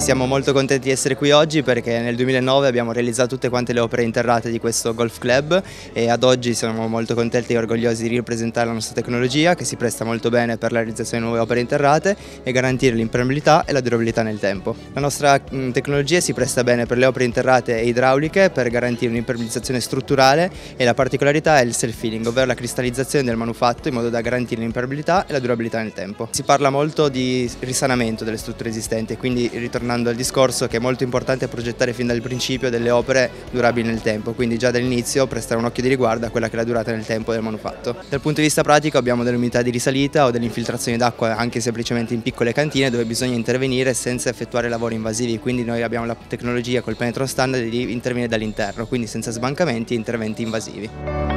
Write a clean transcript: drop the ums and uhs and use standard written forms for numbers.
Siamo molto contenti di essere qui oggi perché nel 2009 abbiamo realizzato tutte quante le opere interrate di questo golf club e ad oggi siamo molto contenti e orgogliosi di ripresentare la nostra tecnologia, che si presta molto bene per la realizzazione di nuove opere interrate e garantire l'impermeabilità e la durabilità nel tempo. La nostra tecnologia si presta bene per le opere interrate e idrauliche per garantire un'impermeabilizzazione strutturale, e la particolarità è il self-healing, ovvero la cristallizzazione del manufatto in modo da garantire l'impermeabilità e la durabilità nel tempo. Si parla molto di risanamento delle strutture esistenti, quindi ritornando al discorso che è molto importante progettare fin dal principio delle opere durabili nel tempo, quindi già dall'inizio prestare un occhio di riguardo a quella che è la durata nel tempo del manufatto. Dal punto di vista pratico abbiamo delle unità di risalita o delle infiltrazioni d'acqua anche semplicemente in piccole cantine dove bisogna intervenire senza effettuare lavori invasivi, quindi noi abbiamo la tecnologia col penetro standard di intervenire dall'interno, quindi senza sbancamenti e interventi invasivi.